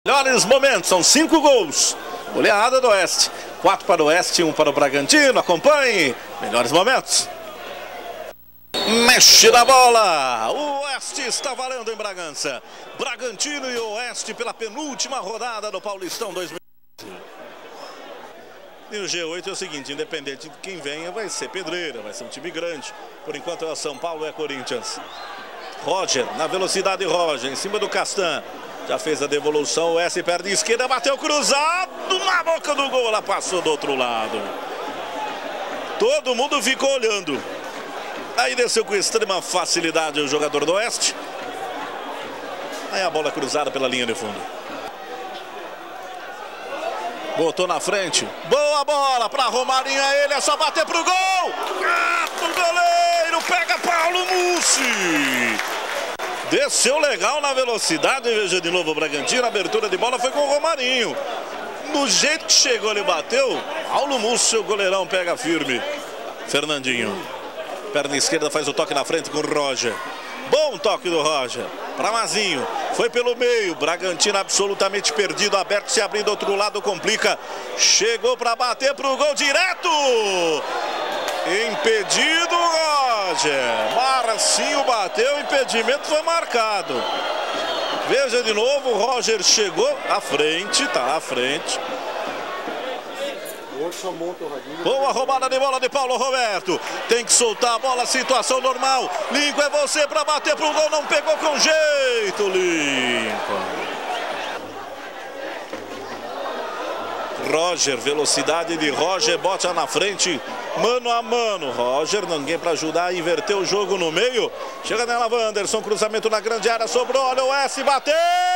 Melhores momentos, são 5 gols. Goleada do Oeste. 4 para o Oeste, 1 para o Bragantino. Acompanhe. Melhores momentos. Mexe na bola. O Oeste está valendo em Bragança. Bragantino e Oeste pela penúltima rodada do Paulistão 2020. E o G8 é o seguinte, independente de quem venha, vai ser pedreira, vai ser um time grande. Por enquanto é São Paulo, é Corinthians. Roger, na velocidade Roger, em cima do Castan. Já fez a devolução, o S perde a esquerda, bateu cruzado na boca do gol, ela passou do outro lado. Todo mundo ficou olhando. Aí desceu com extrema facilidade o jogador do Oeste. Aí a bola cruzada pela linha de fundo. Botou na frente. Boa bola para Romarinho, ele é só bater pro gol. O goleiro pega Paulo Mussi. Desceu legal na velocidade, veja de novo o Bragantino, a abertura de bola foi com o Romarinho. Do jeito que chegou ele bateu, Paulo Mussi, o goleirão pega firme. Fernandinho, perna esquerda, faz o toque na frente com o Roger. Bom toque do Roger, para Mazinho, foi pelo meio, Bragantino absolutamente perdido, aberto, se abrir do outro lado complica. Chegou para bater pro gol direto. Impedido, Roger. Marcinho bateu, impedimento foi marcado. Veja de novo, o Roger chegou à frente, tá à frente. Boa roubada de bola de Paulo Roberto. Tem que soltar a bola, situação normal. Lincoln é você para bater pro gol, não pegou com jeito, Lincoln. Roger, velocidade de Roger, bota na frente, mano a mano. Roger, ninguém para ajudar, inverteu o jogo no meio. Chega nela, Wanderson, cruzamento na grande área, sobrou, olha o S, bateu!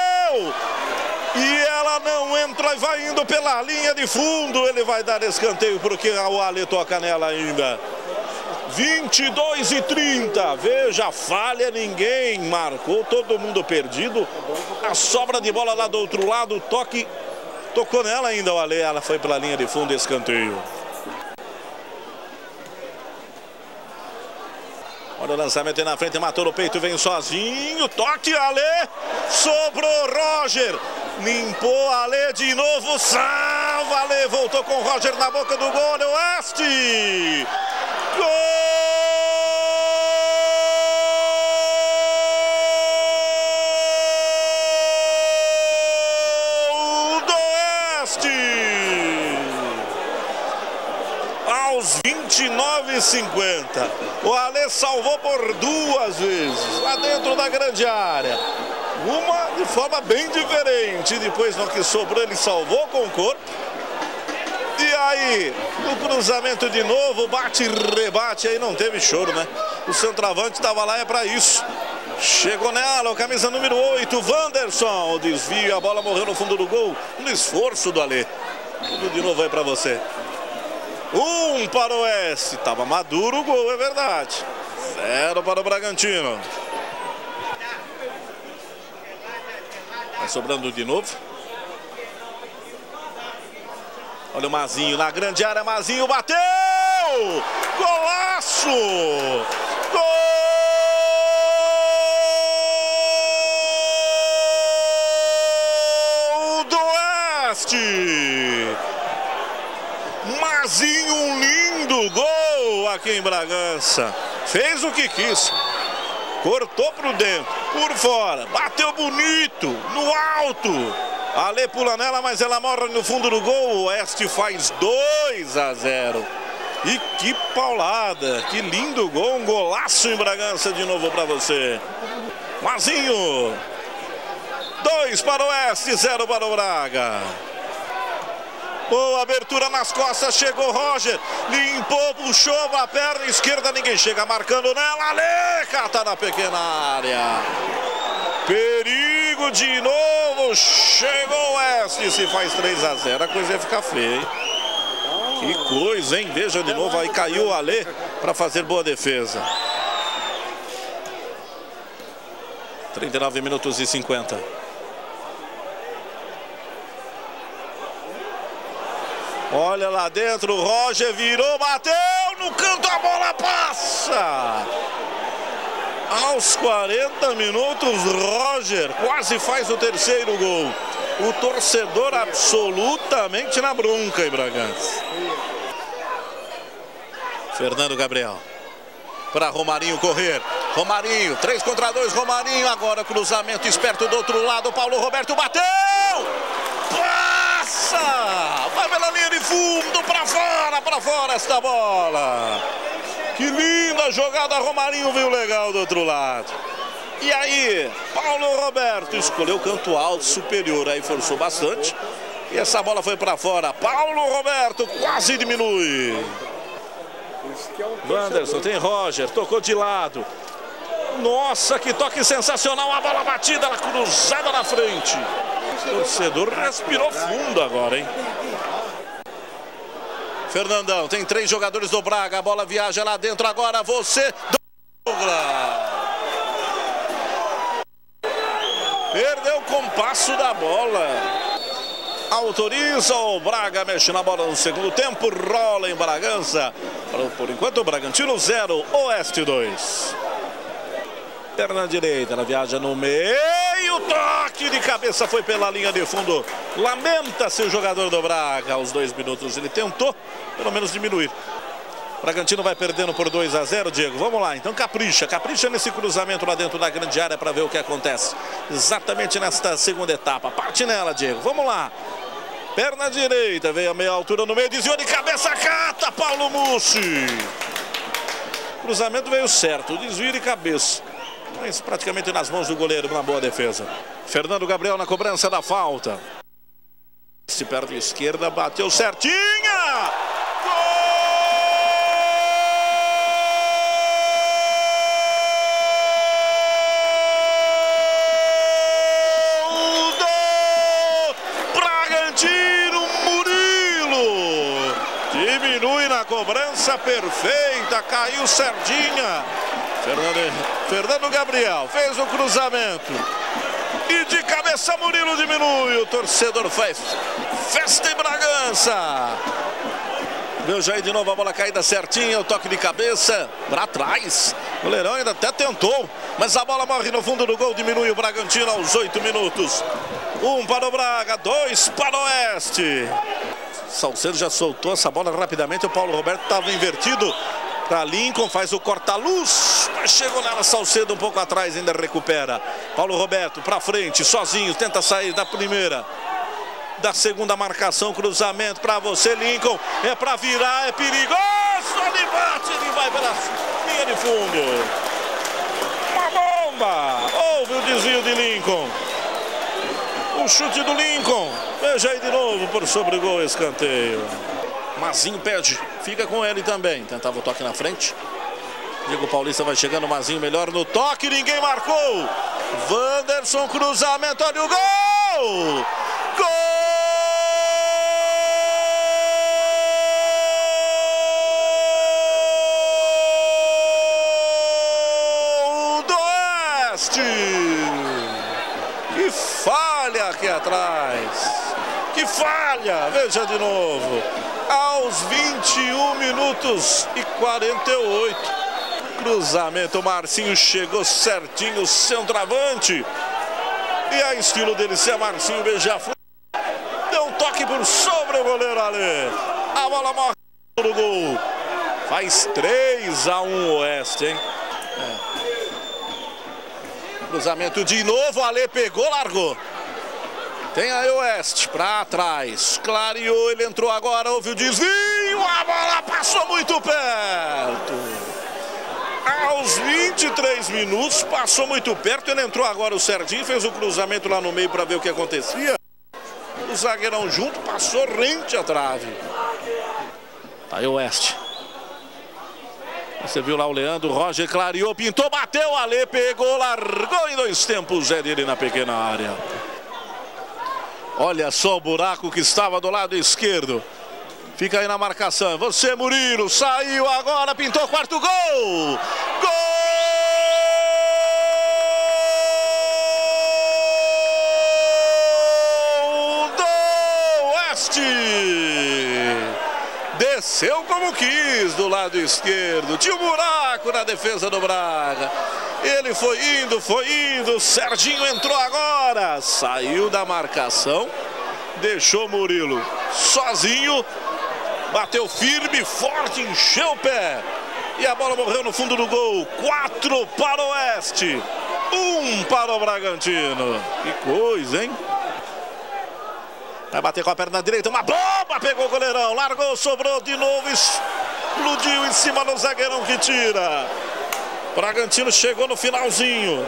E ela não entra e vai indo pela linha de fundo. Ele vai dar escanteio porque o Ale toca nela ainda. 22:30, veja, falha, ninguém marcou, todo mundo perdido. A sobra de bola lá do outro lado, toque. Tocou nela ainda o Ale, ela foi pela linha de fundo, escanteio. Olha o lançamento aí na frente, matou no peito, vem sozinho, toque Ale, sobrou Roger, limpou Ale de novo, salva Ale, voltou com o Roger na boca do gol, olha o Oeste! Gol! Aos 29:50, o Ale salvou por 2 vezes, lá dentro da grande área. Uma de forma bem diferente, depois no que sobrou ele salvou com o corpo. E aí, o cruzamento de novo, bate e rebate, aí não teve choro, né? O centroavante estava lá, é para isso. Chegou nela, o camisa número 8, Wanderson. O desvio, a bola morreu no fundo do gol, no esforço do Ale. Tudo de novo aí para você. 1 para o Oeste, estava maduro o gol, é verdade. 0 para o Bragantino. Vai sobrando de novo. Olha o Mazinho na grande área, Mazinho bateu! Golaço! Gol do Oeste! Mazinho, um lindo gol aqui em Bragança. Fez o que quis. Cortou pro dentro, por fora. Bateu bonito, no alto. Ale pula nela, mas ela morre no fundo do gol. O Oeste faz 2-0. E que paulada, que lindo gol. Um golaço em Bragança de novo para você. Mazinho. 2 para o Oeste, 0 para o Braga. Boa abertura nas costas, chegou Roger, limpou, puxou a perna esquerda, ninguém chega marcando nela, Ale, cata na pequena área. Perigo de novo, chegou o Oeste, se faz 3-0, a coisa ia ficar feia, hein? Que coisa, hein? Veja de novo, aí caiu o Ale para fazer boa defesa. 39:50. Olha lá dentro, Roger virou, bateu no canto, a bola passa. Aos 40 minutos, Roger quase faz o terceiro gol. O torcedor absolutamente na bronca em Bragança. Fernando Gabriel. Para Romarinho correr. Romarinho, 3 contra 2, Romarinho. Agora cruzamento esperto do outro lado. Paulo Roberto bateu! Passa! Vai pela linha de fundo, para fora esta bola. Que linda jogada, Romarinho viu legal do outro lado. E aí, Paulo Roberto escolheu o canto alto superior, aí forçou bastante. E essa bola foi para fora. Paulo Roberto quase diminui. Wanderson, tem Roger, tocou de lado. Nossa, que toque sensacional, a bola batida, ela cruzada na frente. O torcedor respirou fundo agora, hein? Fernandão, tem 3 jogadores do Braga, a bola viaja lá dentro agora, você, Douglas. Perdeu o compasso da bola. Autoriza o Braga, mexe na bola no segundo tempo, rola em Bragança. Por enquanto o Bragantino 0, Oeste 2. Perna direita, ela viaja no meio, toque de cabeça, foi pela linha de fundo. Lamenta-se o jogador do Braga, aos 2 minutos ele tentou, pelo menos diminuir. Bragantino vai perdendo por 2 a 0, Diego. Vamos lá, então capricha nesse cruzamento lá dentro da grande área para ver o que acontece. Exatamente nesta segunda etapa. Parte nela, Diego. Vamos lá. Perna direita, veio a meia altura no meio, desviou de cabeça, cata, Paulo Mussi. Cruzamento veio certo, desvio de cabeça. Mas praticamente nas mãos do goleiro, uma boa defesa. Fernando Gabriel na cobrança da falta. Se perde a esquerda, bateu certinha! Diminui na cobrança perfeita, caiu Sardinha. Fernando Gabriel fez o cruzamento e de cabeça Murilo diminui. O torcedor faz festa em Bragança. Veja aí de novo a bola caída certinha, o toque de cabeça para trás. O goleirão ainda até tentou, mas a bola morre no fundo do gol, diminui o Bragantino aos 8 minutos. 1 para o Braga, 2 para o Oeste. Salcedo já soltou essa bola rapidamente, o Paulo Roberto estava invertido para Lincoln, faz o corta-luz, mas chegou nela, Salcedo um pouco atrás, ainda recupera. Paulo Roberto para frente, sozinho, tenta sair da primeira, da segunda marcação, cruzamento para você, Lincoln, é para virar, é perigoso, ele bate, ele vai pela linha de fundo. Uma bomba, houve o desvio de Lincoln. O chute do Lincoln. Veja aí de novo por sobre o gol, escanteio. Mazinho pede, fica com ele também. Tentava o toque na frente. Diego Paulista vai chegando, Mazinho melhor no toque, ninguém marcou. Wanderson, cruzamento, olha o gol! Gol do Oeste! Que falha aqui atrás. Que falha. Veja de novo. Aos 21 minutos e 48. Cruzamento. Marcinho chegou certinho. Centroavante. E a estilo dele ser Marcinho Beija-Flor. Deu um toque por sobre o goleiro ali. A bola morre no gol. Faz 3 a 1 Oeste, hein? Cruzamento de novo, Ale pegou, largou. Tem aí o Oeste para trás. Clareou, ele entrou agora, houve o desvio. A bola passou muito perto. Aos 23 minutos, passou muito perto. Ele entrou agora, o Serginho fez o cruzamento lá no meio para ver o que acontecia. O zagueirão junto, passou rente à trave. Tá aí o Oeste. Você viu lá o Leandro, Roger clareou, pintou, bateu, Ale pegou, largou em 2 tempos, é dele na pequena área. Olha só o buraco que estava do lado esquerdo. Fica aí na marcação, você Murilo, saiu agora, pintou, 4º gol! Gol do Oeste! Desceu como quis do lado esquerdo. Tinha um buraco na defesa do Braga. Ele foi indo, Serginho entrou agora, saiu da marcação, deixou Murilo sozinho, bateu firme, forte, encheu o pé e a bola morreu no fundo do gol. 4 para o Oeste, 1 para o Bragantino. Que coisa, hein? Vai bater com a perna direita, uma bomba, pegou o goleirão, largou, sobrou de novo, explodiu em cima do zagueirão que tira. Bragantino chegou no finalzinho.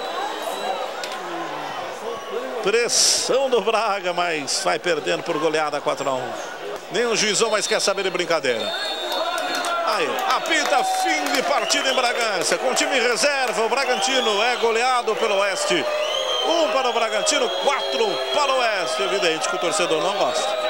Pressão do Braga, mas vai perdendo por goleada 4-1. Nem o juizão mais quer saber de brincadeira. Aí, apita fim de partida em Bragança. Com time reserva, o Bragantino é goleado pelo Oeste. 1 para o Bragantino, 4 para o Oeste. Evidente que o torcedor não gosta.